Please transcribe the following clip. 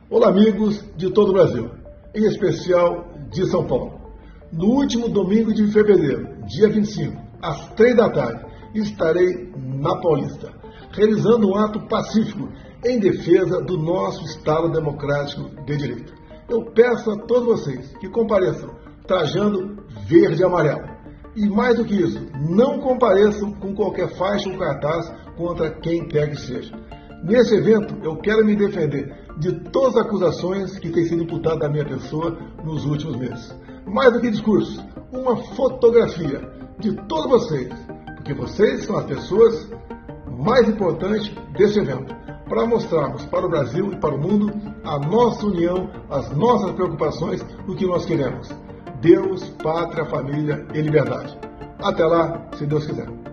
Olá, amigos de todo o Brasil, em especial de São Paulo. No último domingo de fevereiro, dia 25, às 3 da tarde, estarei na Paulista, realizando um ato pacífico em defesa do nosso Estado Democrático de Direito. Eu peço a todos vocês que compareçam trajando verde e amarelo. E mais do que isso, não compareçam com qualquer faixa ou cartaz contra quem quer que seja. Nesse evento, eu quero me defender de todas as acusações que têm sido imputadas à minha pessoa nos últimos meses. Mais do que discurso, uma fotografia de todos vocês, porque vocês são as pessoas mais importantes desse evento, para mostrarmos para o Brasil e para o mundo a nossa união, as nossas preocupações, o que nós queremos. Deus, pátria, família e liberdade. Até lá, se Deus quiser.